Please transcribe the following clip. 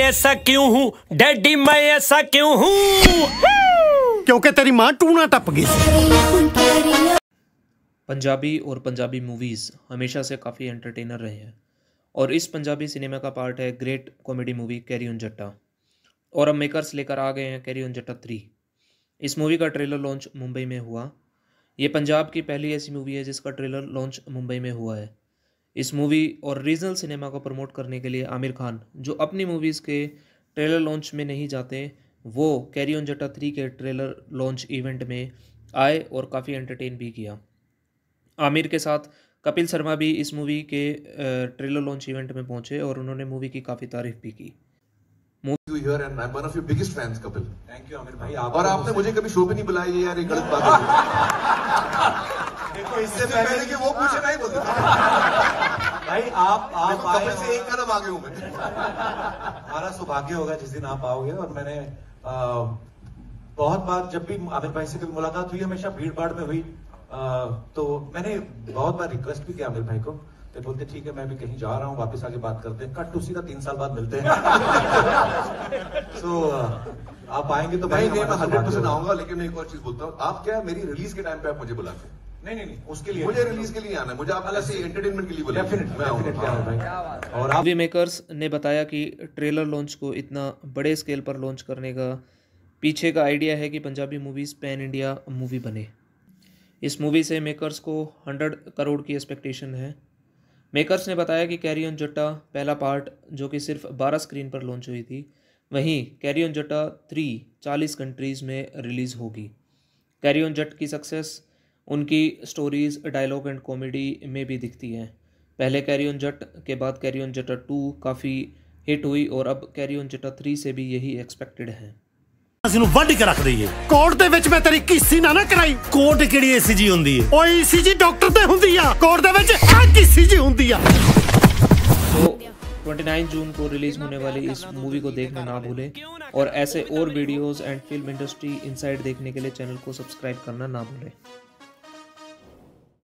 ऐसा क्यों हूँ डैडी, मैं ऐसा क्यों हूँ? क्योंकि तेरी माँ टूना टप गई। पंजाबी और पंजाबी मूवीज़ हमेशा से काफ़ी एंटरटेनर रहे हैं और इस पंजाबी सिनेमा का पार्ट है great comedy movie carry on Jatta. और अब मेकर्स लेकर आ गए हैं कैरी ऑन जट्टा 3। इस मूवी का ट्रेलर लॉन्च मुंबई में हुआ। ये पंजाब की पहली ऐसी मूवी है जिसका ट्रेलर लॉन्च मुंबई में हुआ है। इस मूवी और रीजनल सिनेमा को प्रमोट करने के लिए आमिर खान, जो अपनी मूवीज़ के ट्रेलर लॉन्च में नहीं जाते, वो कैरी ऑन जट्टा 3 के ट्रेलर लॉन्च इवेंट में आए और काफ़ी एंटरटेन भी किया। आमिर के साथ कपिल शर्मा भी इस मूवी के ट्रेलर लॉन्च इवेंट में पहुंचे और उन्होंने मूवी की काफ़ी तारीफ भी की। Here and I'm one of your biggest fans, Kapil. Thank you, Aamir भाई। और आपने मुझे कभी शो पे नहीं बुलाया, ये यार एक गलत बात है। देखो इससे पहले कि वो पूछे नहीं बोलते भाई, आप कपिल से एक कदम आगे हूँ मैं। हमारा सौभाग्य होगा जिस दिन आप आओगे। और मैंने बहुत बार जब भी आमिर भाई से कभी मुलाकात हुई, हमेशा भीड़ भाड़ में हुई, तो मैंने बहुत बार रिक्वेस्ट भी किया आमिर भाई को, तो बोलते ठीक है मैं भी कहीं जा रहा हूँ, वापस आके बात करते हैं। कट उसी का 3 साल बाद मिलते हैं। So, आप आएंगे तो भाई मैं 100% आऊंगा। लेकिन मैं एक और चीज बोलता हूँ, आप क्या मेरी रिलीज के टाइम पे आप मुझे बुलाते हैं? नहीं, उसके लिए मुझे रिलीज के लिए आना है, मुझे आप अलग से एंटरटेनमेंट के लिए बुलाते हैं। मैं आऊंगा। और मूवी मेकर्स ने बताया कि ट्रेलर लॉन्च को इतना बड़े स्केल पर लॉन्च करने का पीछे का आइडिया है कि Punjabi movies pan India movie बने। इस मूवी से मेकर्स को 100 करोड़ की एक्सपेक्टेशन है। मेकर्स ने बताया कि कैरी ऑन जट्टा पहला पार्ट जो कि सिर्फ 12 स्क्रीन पर लॉन्च हुई थी, वहीं कैरी ऑन जट्टा 3 40 कंट्रीज़ में रिलीज़ होगी। कैरी ऑन जट की सक्सेस उनकी स्टोरीज़, डायलॉग एंड कॉमेडी में भी दिखती है। पहले कैरी ऑन जट के बाद कैरी ऑन जट्टा 2 काफ़ी हिट हुई और अब कैरी ऑन जट्टा 3 से भी यही एक्सपेक्टेड है। ਅਸੀਂ ਨੂੰ ਵੱਢ ਕੇ ਰੱਖ ਦਈਏ। ਕੋਰਟ ਦੇ ਵਿੱਚ ਮੈਂ ਤੇਰੀ ਕੀਸੀ ਨਾ ਕਰਾਈ। ਕੋਰਟ ਕਿਹੜੀ ਏਸੀਜੀ ਹੁੰਦੀ ਹੈ? ਓਏ ਈਸੀਜੀ ਡਾਕਟਰ ਤੇ ਹੁੰਦੀ ਆ, ਕੋਰਟ ਦੇ ਵਿੱਚ ਆ ਕੀਸੀਜੀ ਹੁੰਦੀ ਆ। तो 29 जून को रिलीज होने वाली इस मूवी को देखना ना भूलें और ऐसे और videos and film industry inside देखने के लिए चैनल को सब्सक्राइब करना ना भूलें।